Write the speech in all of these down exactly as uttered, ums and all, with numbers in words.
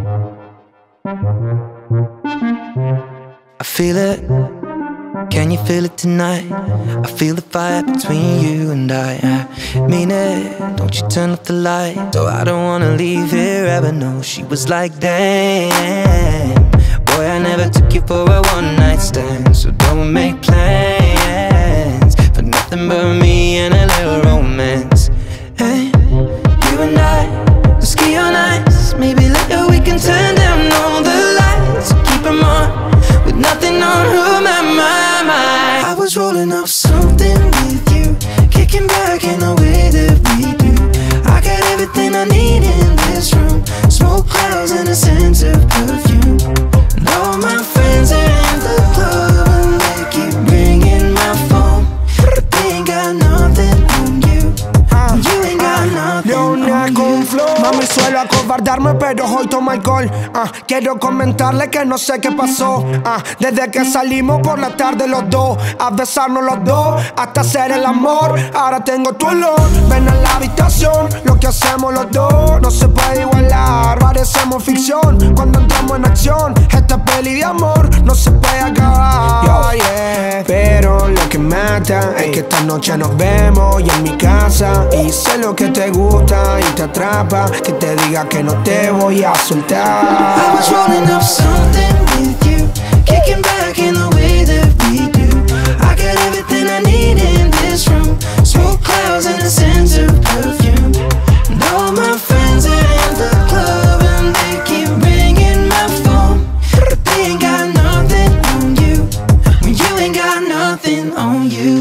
I feel it, can you feel it tonight? I feel the fire between you and I. I mean it, don't you turn off the light. So I don't wanna leave here ever. No, she was like, damn, boy, I never took you for a one night stand. So don't make plans for nothing but me and a little romance. Hey, you and I, let's ski on ice. Maybe later we can turn down all the lights, keep them on, with nothing on who my mind. I was rolling up something with you, kicking back in the way that we do. I got everything I need in this room, smoke clouds and a sense of perfume. And all my friends are in the club and they keep ringing my phone, but they ain't got nothing on you. You ain't got nothing on you. Mami, suelo acobardarme, pero hoy tomo alcohol. uh, Quiero comentarle que no sé qué pasó. uh, Desde que salimos por la tarde los dos, a besarnos los dos, hasta hacer el amor. Ahora tengo tu olor, ven a la habitación. Lo que hacemos los dos no se puede igualar. Parecemos ficción cuando entramos en acción. Esta peli de amor no se puede acabar. Yo, yeah. Pero lo que mata es que esta noche nos vemos y en mi casa. Y sé lo que te gusta y te atrapa, que te diga que no te voy a soltar. I was rolling up something with you, kicking back in the way that we do. I got everything I need in this room, smoke clouds and a sense of perfume. And all my friends are in the club and they keep ringing my phone, but they ain't got nothing on you, when you ain't got nothing on you.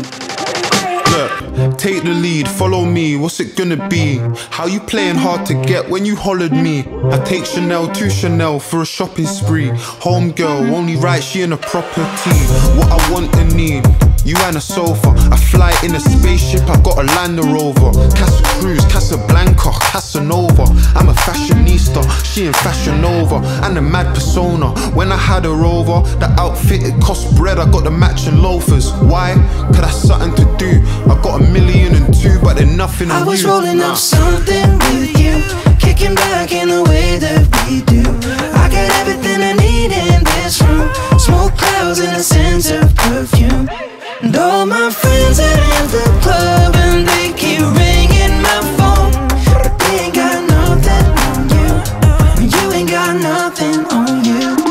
Look, take the lead, follow me, what's it gonna be? How you playing hard to get when you hollered me? I take Chanel to Chanel for a shopping spree. Homegirl, only right, she in a property. What I want and need, you and a sofa. I fly in a spaceship, I got a Land Rover. Casa Cruz, Casablanca, Casanova. I'm a fashionista, she in Fashion Nova. And a mad persona, when I had her over, the outfit, it cost bread, I got the matching loafers. Why? Cause that's something to do. I got a million and two, but they're nothing on you. I was rolling up something with you, kicking back in the way that we do. I got everything I need in this room, smoke clouds and a sense of perfume. And all my friends are in the club and they keep ringing my phone, but they ain't got nothing on you, you ain't got nothing on you.